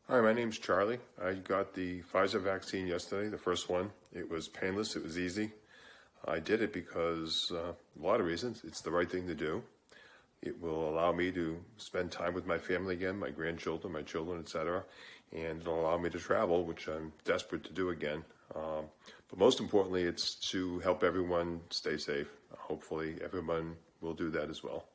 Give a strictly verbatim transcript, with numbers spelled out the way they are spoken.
Hi, my name's Charlie. I got the Pfizer vaccine yesterday, the first one. It was painless, it was easy. I did it because uh, a lot of reasons. It's the right thing to do. It will allow me to spend time with my family again, my grandchildren, my children, et cetera. And it'll allow me to travel, which I'm desperate to do again. Um, but most importantly, it's to help everyone stay safe. Hopefully everyone will do that as well.